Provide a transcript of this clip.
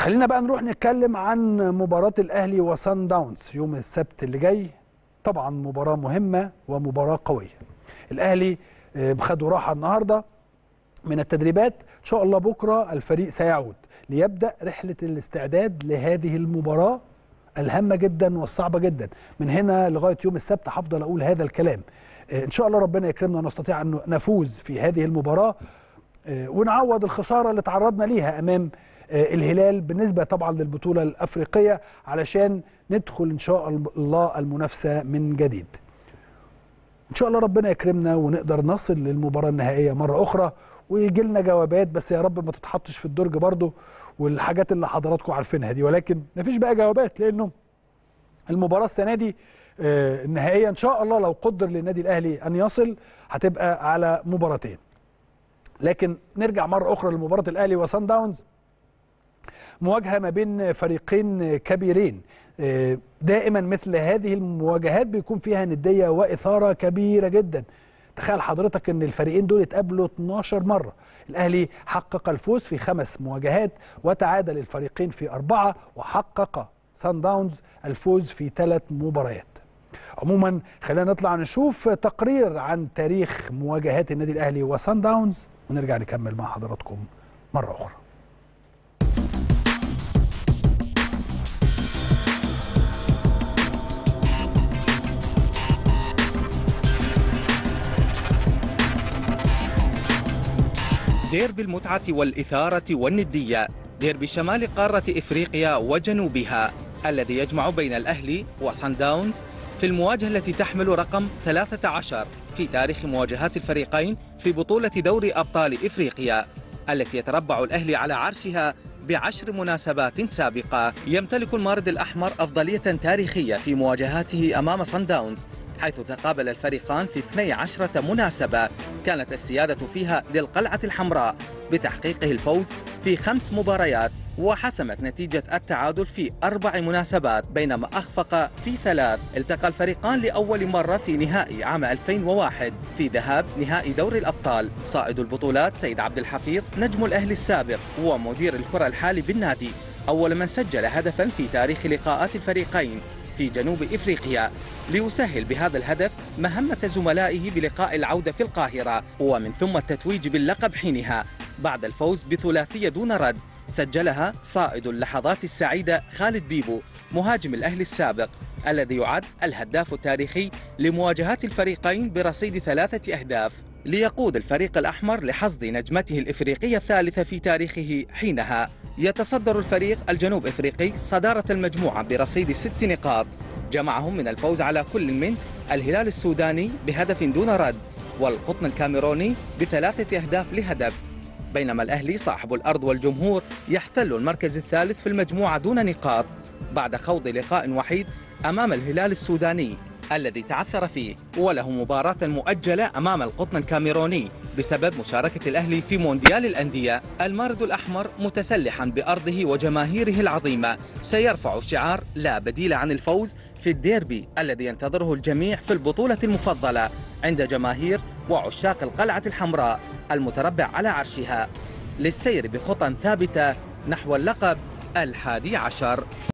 خلينا بقى نروح نتكلم عن مباراة الأهلي وصن داونز يوم السبت اللي جاي. طبعا مباراة مهمة ومباراة قوية. الأهلي خدوا راحة النهاردة من التدريبات، إن شاء الله بكرة الفريق سيعود ليبدأ رحلة الاستعداد لهذه المباراة الهامة جدا والصعبة جدا. من هنا لغاية يوم السبت هفضل أقول هذا الكلام. إن شاء الله ربنا يكرمنا ونستطيع أن نفوز في هذه المباراة ونعوض الخسارة اللي تعرضنا ليها أمام الهلال بالنسبة طبعا للبطولة الأفريقية، علشان ندخل إن شاء الله المنافسة من جديد. إن شاء الله ربنا يكرمنا ونقدر نصل للمباراة النهائية مرة أخرى ويجي لنا جوابات، بس يا رب ما تتحطش في الدرج برضو والحاجات اللي حضراتكم عارفينها دي، ولكن مفيش بقى جوابات لأنه المباراة السنة دي النهائية إن شاء الله لو قدر للنادي الأهلي أن يصل هتبقى على مباراتين. لكن نرجع مرة أخرى لمباراة الأهلي وصن داونز، مواجهة ما بين فريقين كبيرين. دائما مثل هذه المواجهات بيكون فيها ندية وإثارة كبيرة جدا. تخيل حضرتك ان الفريقين دول اتقابلوا 12 مرة. الأهلي حقق الفوز في 5 مواجهات وتعادل الفريقين في 4، وحقق صن داونز الفوز في 3 مباريات. عموما خلينا نطلع نشوف تقرير عن تاريخ مواجهات النادي الأهلي وصن داونز ونرجع نكمل مع حضراتكم مرة أخرى. ديربي المتعة والإثارة والندية، ديربي شمال قارة إفريقيا وجنوبها الذي يجمع بين الأهلي وصن داونز في المواجهة التي تحمل رقم 13 في تاريخ مواجهات الفريقين في بطولة دوري أبطال إفريقيا، التي يتربع الأهلي على عرشها ب10 مناسبات سابقة. يمتلك المارد الأحمر أفضلية تاريخية في مواجهاته أمام صن داونز، حيث تقابل الفريقان في 12 مناسبة كانت السيادة فيها للقلعة الحمراء بتحقيقه الفوز في 5 مباريات، وحسمت نتيجة التعادل في 4 مناسبات بينما أخفق في 3. التقى الفريقان لأول مرة في نهائي عام 2001 في ذهاب نهائي دوري الأبطال. صائد البطولات سيد عبد الحفيظ نجم الأهلي السابق ومدير الكرة الحالي بالنادي، أول من سجل هدفا في تاريخ لقاءات الفريقين في جنوب إفريقيا، ليسهل بهذا الهدف مهمة زملائه بلقاء العودة في القاهرة، ومن ثم التتويج باللقب حينها بعد الفوز بثلاثية دون رد سجلها صائد اللحظات السعيدة خالد بيبو مهاجم الأهلي السابق، الذي يعد الهداف التاريخي لمواجهات الفريقين برصيد 3 أهداف، ليقود الفريق الأحمر لحصد نجمته الإفريقية الثالثة في تاريخه حينها. يتصدر الفريق الجنوب إفريقي صدارة المجموعة برصيد 6 نقاط، جمعهم من الفوز على كل من الهلال السوداني بهدف دون رد والقطن الكاميروني ب3 أهداف لهدف، بينما الأهلي صاحب الأرض والجمهور يحتل المركز الثالث في المجموعة دون نقاط بعد خوض لقاء وحيد أمام الهلال السوداني الذي تعثر فيه، وله مباراة مؤجلة أمام القطن الكاميروني بسبب مشاركة الأهلي في مونديال الأندية. المارد الأحمر متسلحا بأرضه وجماهيره العظيمة سيرفع شعار لا بديل عن الفوز في الديربي الذي ينتظره الجميع في البطولة المفضلة عند جماهير وعشاق القلعة الحمراء المتربع على عرشها، للسير بخطى ثابتة نحو اللقب 11.